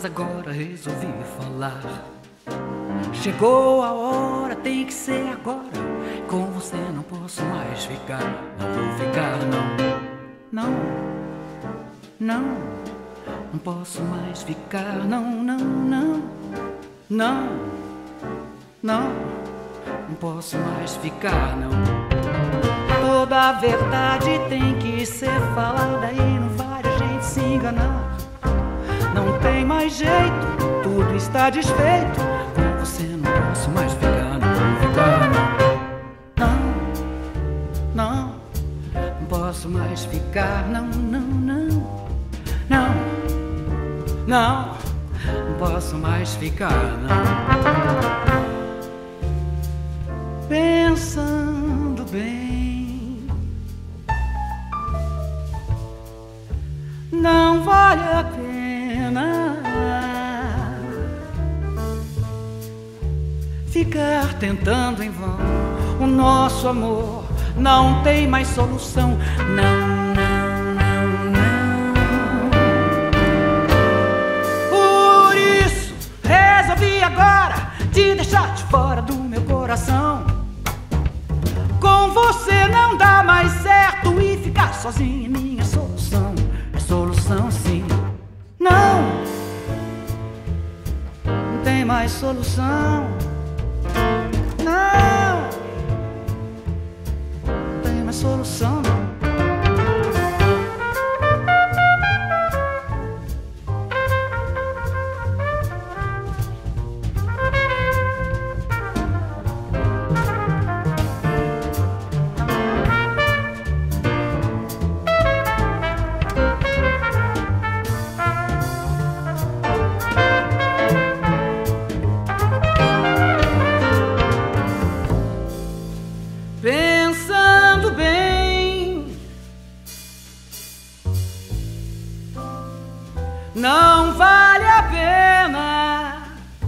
agora resolvi falar. Chegou a hora, tem que ser agora. Com você não posso mais ficar. Não vou ficar, não. Não posso mais ficar, não posso mais ficar, não. Toda a verdade tem que ser falada e não vale a gente se enganar. Não tem mais jeito, tudo está desfeito. Com você não posso mais ficar, não posso mais ficar, não posso mais ficar, não. Pensando bem, não vale a pena ficar tentando em vão. O nosso amor não tem mais solução, não. Por isso resolvi agora te deixar de fora do meu coração. Com você não dá mais certo e ficar sozinho é minha solução. É solução sim. Não tem mais solução. Não tem mais solução. Pensando bem, não vale a pena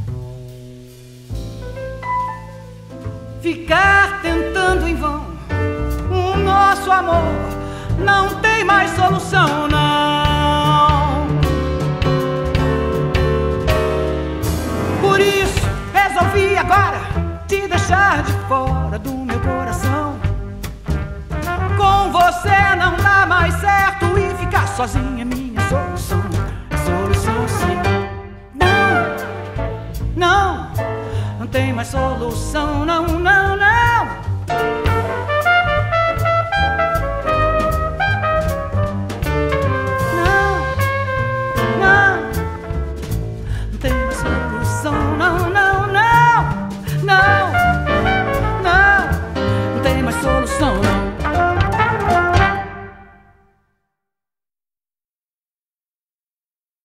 ficar tentando em vão. O nosso amor não tem mais solução, não. Por isso resolvi agora te deixar de fora do meu coração. Com você não dá mais certo e ficar sozinho é minha solução. É solução sim. Não tem mais solução, não.